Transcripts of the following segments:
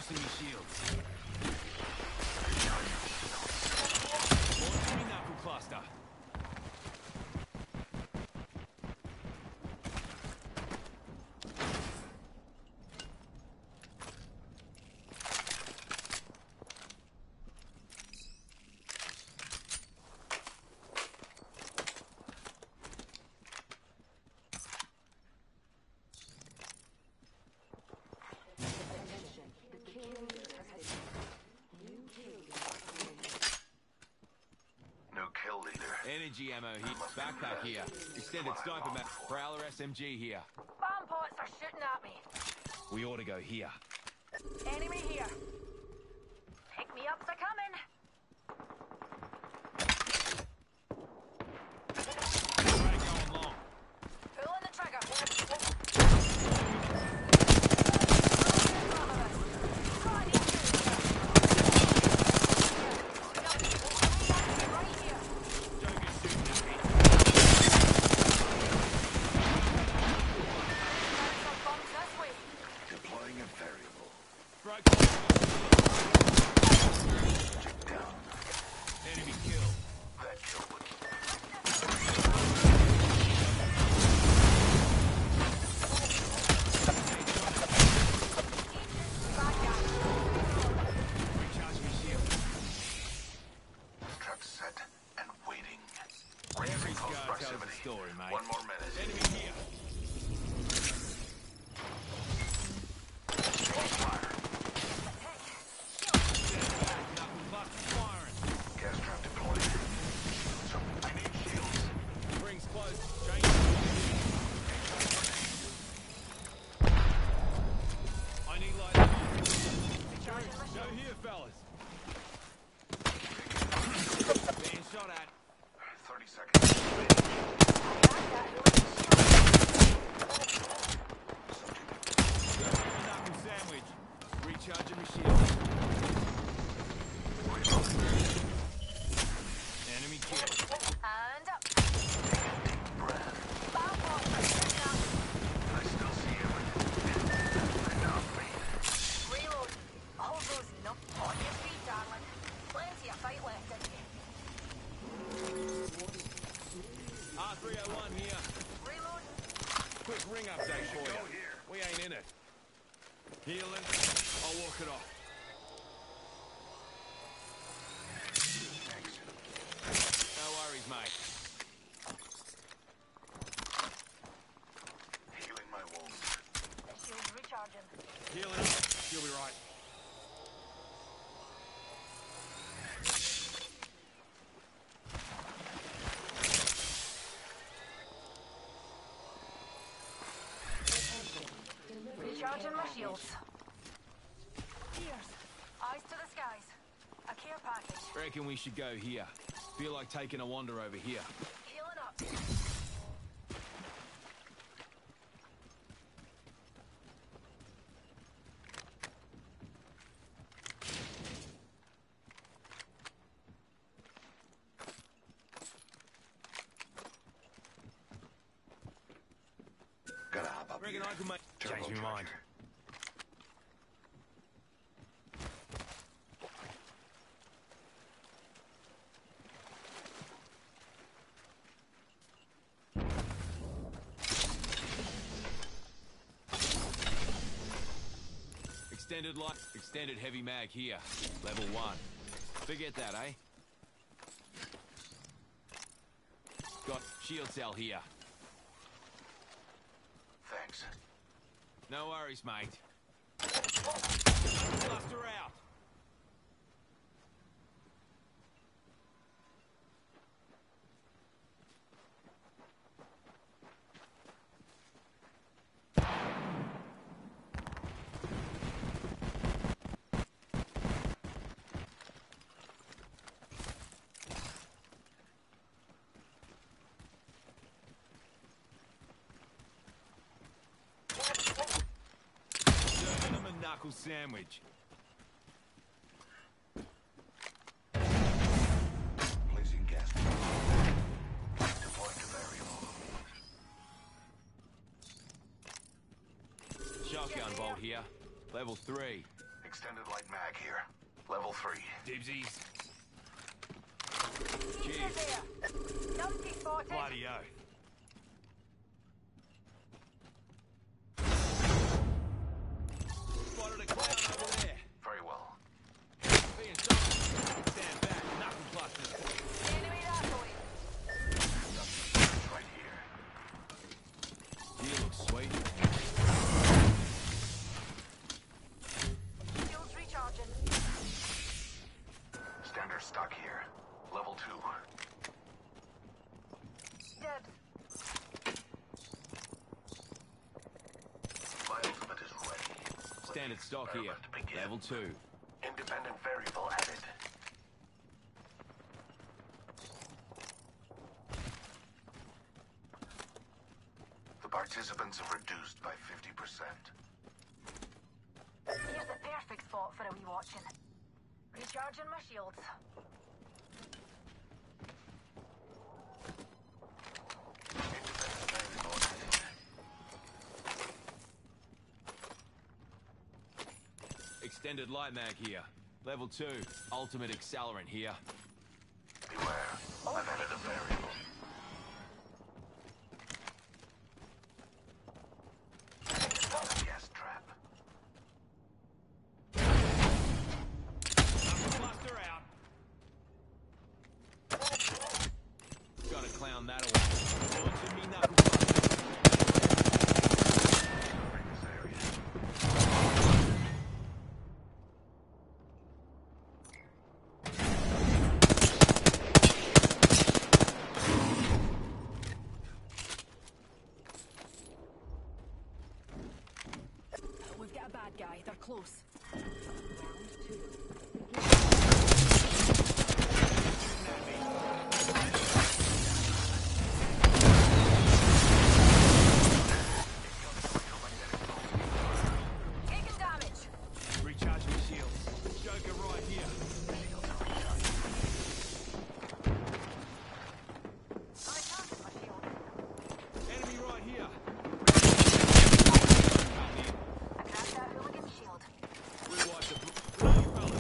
Boosting your shields. Launching knuckle cluster. Energy ammo here. Backpack here. Extended sniper map. Prowler SMG here. Bomb pots are shooting at me. We ought to go here. Enemy here. Pick me up, they're coming. Try going long. Pulling the trigger. Enemy kill. That kill was Recharge your shield. trap set and waiting. Every Close scar tells a proximity. story, mate. One more minute. Enemy here. Fire. Knuckle cluster firing. Gas trap deployed. So I need shields. Rings close. Change. I need light ammo. Go here, fellas. Being shot at. 30 seconds. Knuckle sandwich. Recharging my shield. Enemy kill. And up. Breath. Bomb pots are shooting at me. I still see him. Enough, mate. Reload. Hold those on your feet, darling. Plenty of fight left in you. R301 here. Reload. Quick ring update for you. We ain't in it. Healing. I'll walk it off. No worries, mate. Healing my wounds. Shields recharging. Healing up. You'll be right. Recharging my shields. Ears. Eyes to the skies. A care package. Reckon we should go here. Feel like taking a wander over here. Healing up. Gotta hop up Reckon here. I could make... Turbo Change my mind. charger. Extended heavy mag here. Level 1. Forget that, eh? Got shield cell here. Thanks. No worries, mate. Cluster out. Serving them a knuckle sandwich. Placing gas. Deploying to variable. Shotgun bolt here. Level 3. Extended light mag here. Level 3. Dibsies. Keep it there. Numpty spotted. Bloody oath. Spotted a clown over there. Very well. Being stopped. Stand back. Knuckle clusters. Enemy that way. Right here. You look sweet. Shields recharging. Standard stock here. Level 2. Dibs. My ultimate is ready. Standard stock here. Experiment begin. Level 2. Independent variable added. The participants have reduced by 50%. Here's the perfect spot for a wee watching. Recharging my shields. Independent variable added. Extended light mag here. Level 2. Ultimate accelerant here. Beware. I've added a variable. Gas trap. Knuckle cluster out. Gotta clown that away. Launching me knuckle cluster. Covering this area. We've got a bad guy. They're close. Taking damage. Recharge my shields. Joker right here. I'm recharging my shield. Enemy right here. I cracked that hooligan shield. Rewind the umbrella.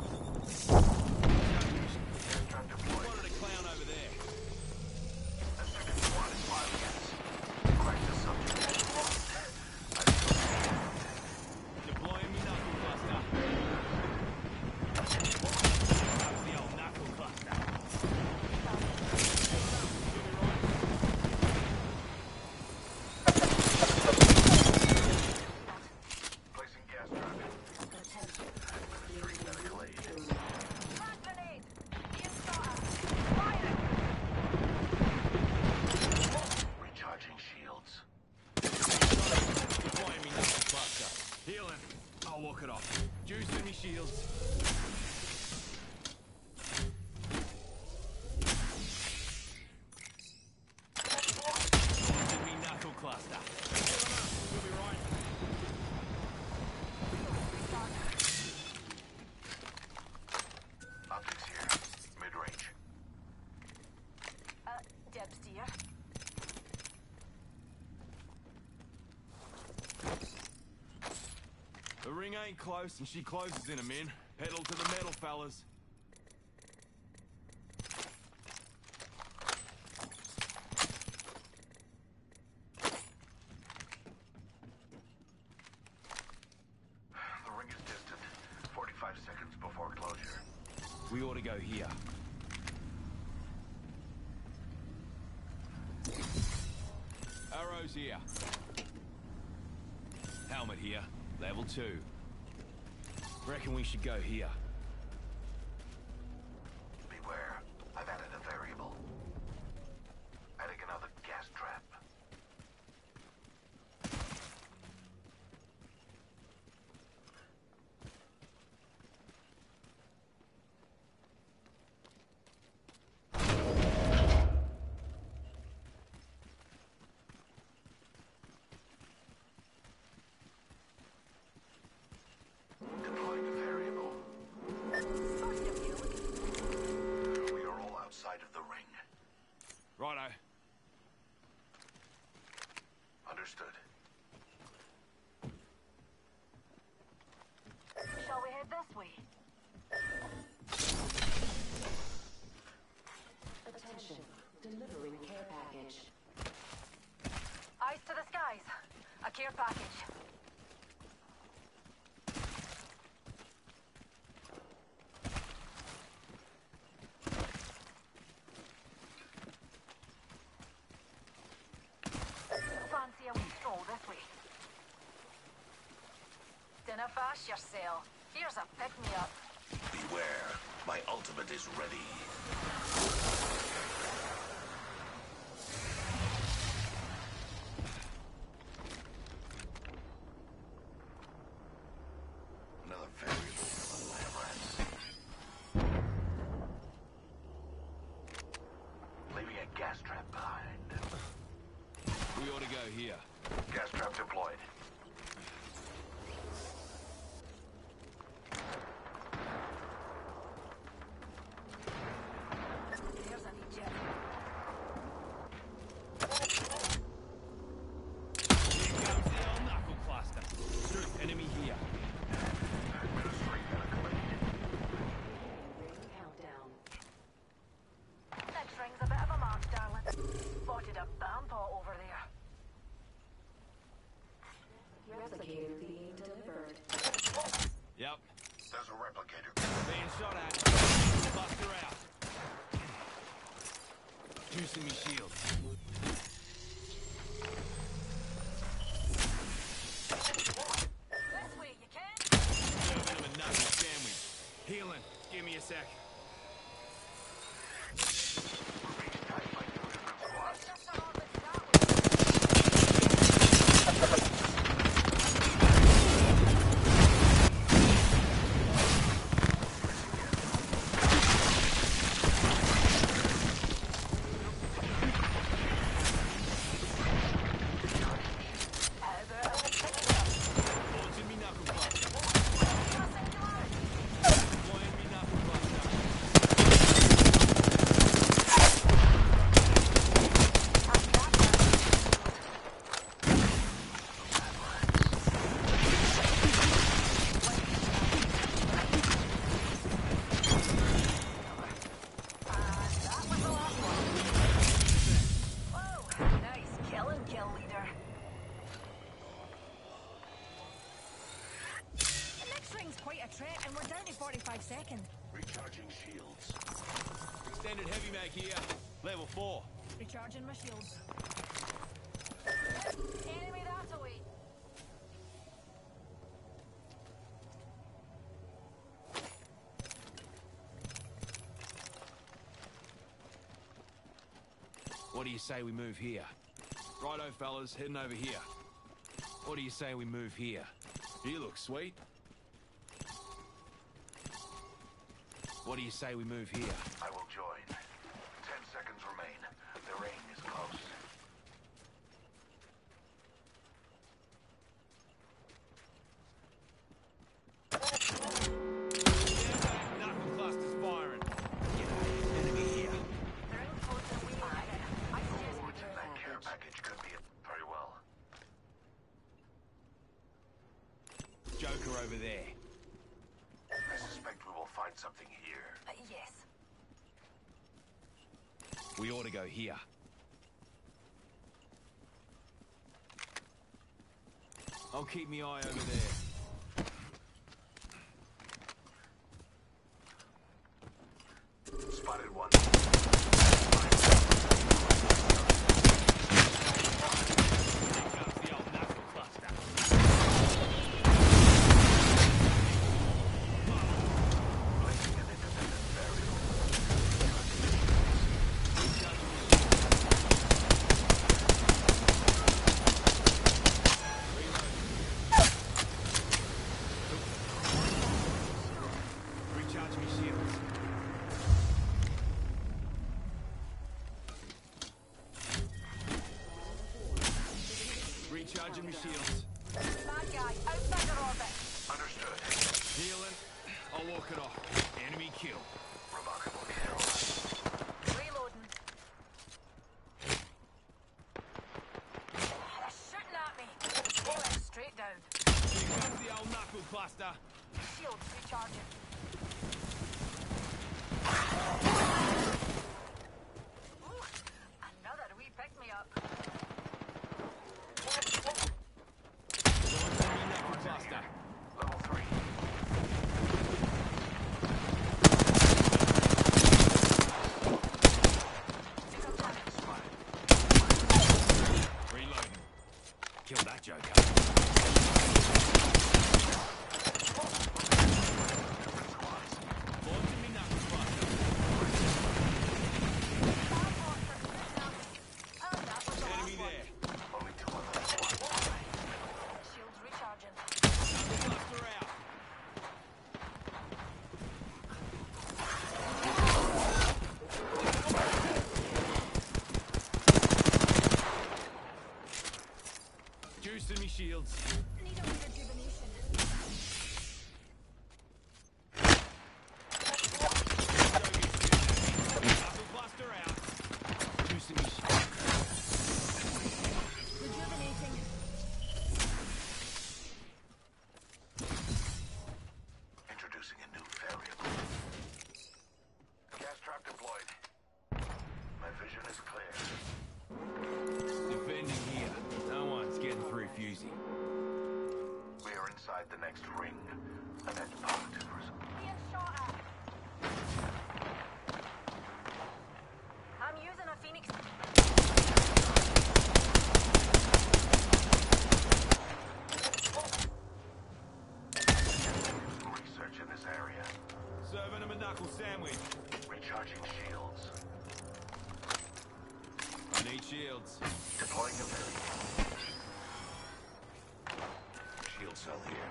Trap deployed. Spotted a clown over there. The second squad is filing in. Crack the subject. I still Deploying me knuckle cluster. That's the old knuckle cluster. placing gas trap. Administering medical aid. Frag grenade. Being shot at. Firing. Recharging shields. Deploying me knuckle cluster. Healing. I'll walk it off. Juicing me shields. Launching me knuckle cluster. Healing up. We'll be right. Optics here. Mid-range. Dibs, dear. The ring ain't close and she closes in a min. Pedal to the metal, fellas. The ring is distant. 45 seconds before closure. We ought to go here. Arrows here. Helmet here. Level 2. Reckon we should go here. Beware. I've added a variable. Adding another gas trap. Deploying a variable. way. Attention, delivering care package. Eyes to the skies. A care package. Fancy a wee stroll this way. Dinna fash yourself. Here's a pick-me-up. Beware, my ultimate is ready. Another variable for the lab rats. Leaving a gas trap behind. We ought to go here. Gas trap deployed. There's an Egypt. Here comes the old knuckle cluster. Shoot, enemy here. Administering medical aid. Ring countdown. Next ring's a bit of a mark, darling. Spotted a bampot over there. Replicator being delivered. Yep. There's a replicator. Being shot at. Buster out. Juicing me shields. This way, you can? A bit of a knuckle sandwich. Healing. Give me a sec. Let's just surround it that way. Launching me knuckle cluster. Deploying me knuckle cluster. Whoa, nice kill leader. The next ring's quite a trek, and we're down to 45 seconds. Recharging shields. Extended heavy mag here. Level 4. Recharging my shields. Enemy that away. What do you say we move here? Righto, fellas, heading over here. What do you say we move here? You look sweet. What do you say we move here? I will join. 10 seconds remain. The ring is close. Knuckle cluster's firing. Enemy here. They're in close and we need it. I suggest we That care package could be very well. Joker over there. I suspect we will find something here. yes. We ought to go here. I'll keep my eye over there. Spotted one. Here comes the old knuckle cluster. Placing an independent variable. Recharge me shields. Recharging me shields. Bad guy, outside your orbit. Understood. Healing. I'll walk it off. Enemy kill. Remarkable kill. Reloading. They're shooting at me. They went straight down. Big comes the old knuckle cluster. Shields recharging. Ooh, another wee pick-me-up. Knuckle cluster. Level 3. Reloading. Kill that joker. Launching me knuckle cluster. Enemy there. Only 2 other squads remain. Shields recharging. Knuckle cluster out. Juicing me shields. Need a rejuvenation. Knuckle cluster out. Juicing me shields. Rejuvenating. Introducing a new variable. Gas trap deployed. My vision is clear. Defending here. No one's getting through Fusey. We are inside the next ring. A net positive result. Being shot at. I'm using a Phoenix. Research in this area. Serving him a knuckle sandwich. Recharging shields. I need shields. Deploying a variable. Shield cell here.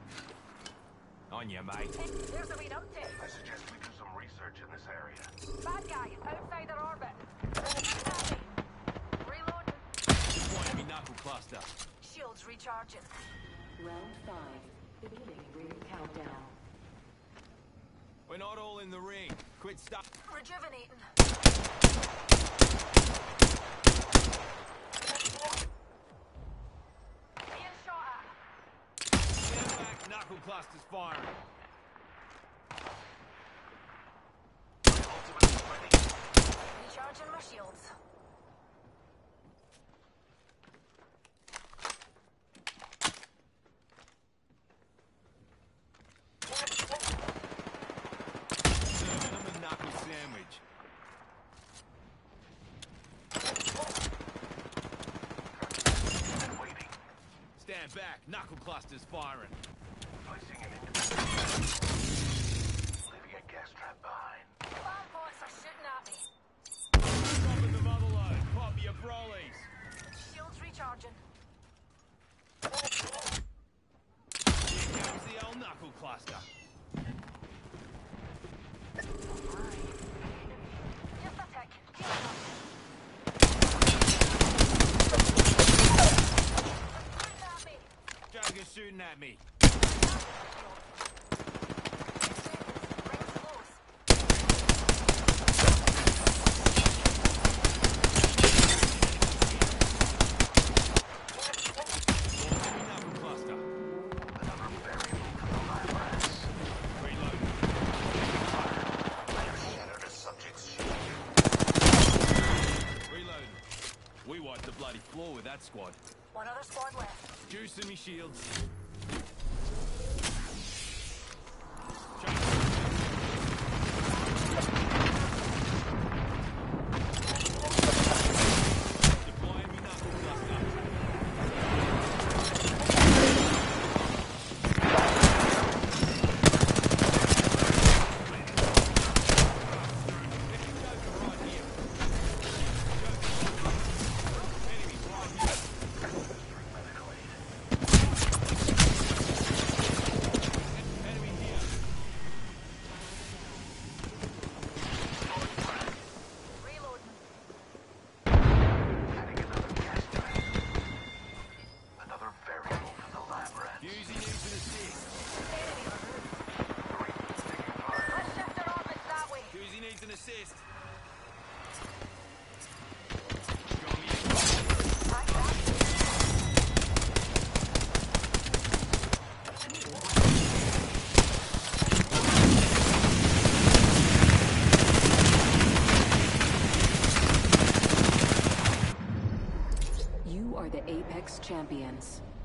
On you, mate. There's a wee uptick. I suggest we do some research in this area. Bad guy, outside their orbit. Reloading. Deploying me knuckle cluster. Shields recharging. Round 5. Beginning ring countdown. We're not all in the ring. Quit stuff. Rejuvenating. Being shot at. Stand back. Knuckle cluster's firing. Ultimate is ready. Recharging my shields. Serving him a knuckle sandwich. Waiting. Stand back. Knuckle cluster's firing. Placing an leaving a gas trap behind. Bad bots are shooting at me. Dropping the mother load. Pop your brolies. Shields recharging. Here comes the old knuckle cluster. Just a tick. Keep it up. Shooting at me. Joker's shooting at me. Rings close. Launching me knuckle cluster. Another variable for the bypass. Reload. I have shattered a subject's shield. Reload. We wiped the bloody floor with that squad. One other squad left. Juicing me shields. Deploying me knuckle cluster. Enemy right here. Administering medical aid. champions.